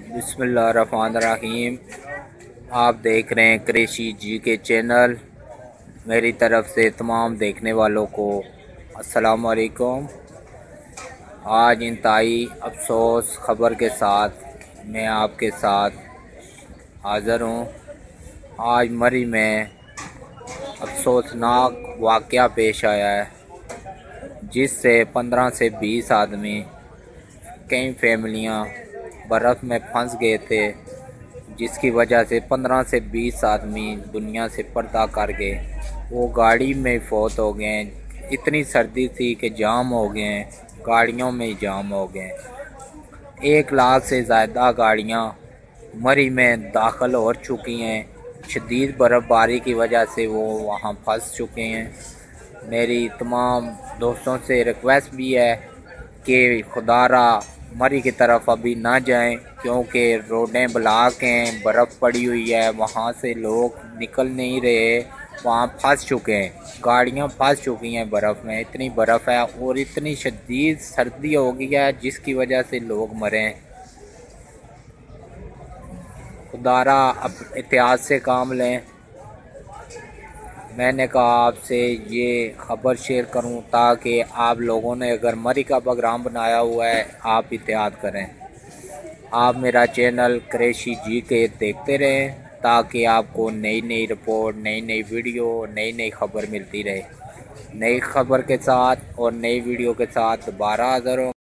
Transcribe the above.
बिस्मिल्लाहिर्रहमानिर्रहीम। आप देख रहे हैं कृषि जी के चैनल। मेरी तरफ से तमाम देखने वालों को अस्सलाम वालेकुम। आज इंतहाई अफसोस ख़बर के साथ मैं आपके साथ हाज़िर हूँ। आज मरी में अफसोसनाक वाक़या पेश आया है, जिससे 15 से 20 आदमी, कई फैमिलियाँ बर्फ़ में फंस गए थे, जिसकी वजह से 15 से 20 आदमी दुनिया से पर्दा कर गए। वो गाड़ी में फौत हो गए। इतनी सर्दी थी कि जाम हो गए, गाड़ियों में जाम हो गए। 1 लाख से ज़्यादा गाड़ियाँ मरी में दाखिल हो चुकी हैं। शदीद बर्फ़बारी की वजह से वो वहाँ फंस चुके हैं। मेरी तमाम दोस्तों से रिक्वेस्ट भी है कि खुदारा मरी की तरफ अभी ना जाएं, क्योंकि रोडें ब्लॉक हैं, बर्फ़ पड़ी हुई है, वहाँ से लोग निकल नहीं रहे, वहाँ फंस चुके हैं। गाड़ियाँ फंस चुकी हैं बर्फ़ में। इतनी बर्फ़ है और इतनी शदीद सर्दी हो गई है, जिसकी वजह से लोग मरे हैं। खुदारा अब एहतियात से काम लें। मैंने कहा आपसे ये ख़बर शेयर करूं ताकि आप लोगों ने अगर मरी का प्रोग्राम बनाया हुआ है, आप एहतियात करें। आप मेरा चैनल कृषि जी के देखते रहें ताकि आपको नई नई रिपोर्ट, नई नई वीडियो, नई नई खबर मिलती रहे। नई खबर के साथ और नई वीडियो के साथ दोबारा हाज़िर हूँ।